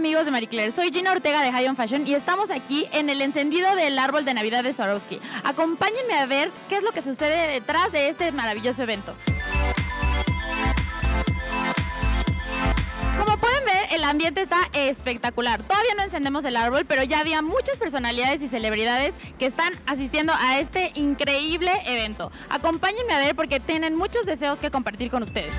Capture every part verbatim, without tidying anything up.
amigos de Marie Claire? Soy Gina Ortega de High on Fashion y estamos aquí en el encendido del árbol de Navidad de Swarovski. Acompáñenme a ver qué es lo que sucede detrás de este maravilloso evento. Como pueden ver, el ambiente está espectacular. Todavía no encendemos el árbol, pero ya había muchas personalidades y celebridades que están asistiendo a este increíble evento. Acompáñenme a ver porque tienen muchos deseos que compartir con ustedes.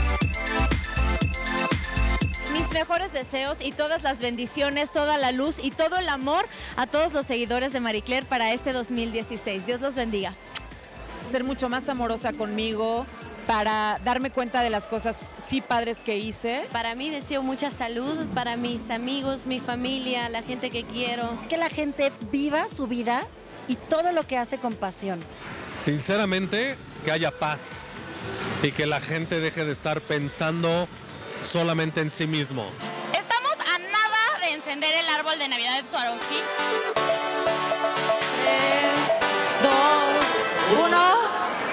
Mis mejores deseos y todas las bendiciones, toda la luz y todo el amor a todos los seguidores de Marie Claire para este dos mil dieciséis. Dios los bendiga. Ser mucho más amorosa conmigo, para darme cuenta de las cosas sí padres que hice. Para mí deseo mucha salud, para mis amigos, mi familia, la gente que quiero. Que la gente viva su vida y todo lo que hace con pasión. Sinceramente, que haya paz y que la gente deje de estar pensando solamente en sí mismo. Estamos a nada de encender el árbol de Navidad de Swarovski. tres, dos, uno...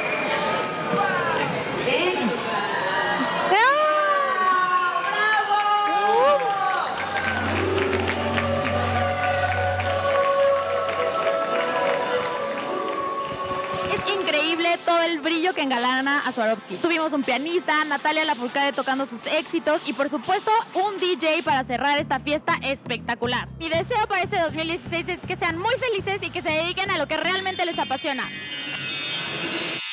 todo el brillo que engalana a Swarovski. Tuvimos un pianista, Natalia Lafourcade tocando sus éxitos y por supuesto un D J para cerrar esta fiesta espectacular. Mi deseo para este dos mil dieciséis es que sean muy felices y que se dediquen a lo que realmente les apasiona.